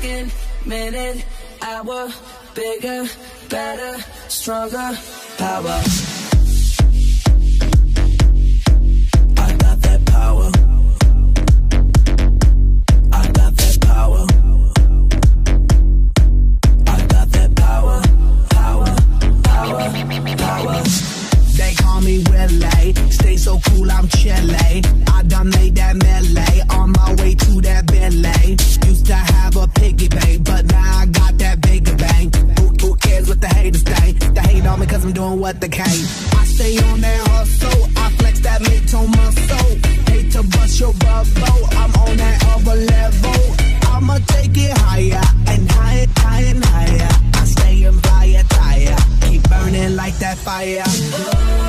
second, minute, hour, bigger, better, stronger, power. I got that power. I got that power. I got that power. Power, power, power. They call me Willie, stay so cool, I'm chilly. I done made that melee, on my way to that Bentley. Used to have a piggy bank, but now I got that bigger bank. Who cares what the haters think? They hate on me cause I'm doing what they can. I stay on that hustle, I flex that mid-tone muscle. Hate to bust your bubble, I'm on that other level. I'ma take it higher, and higher, higher, and higher. I stay in fire tire, keep burning like that fire.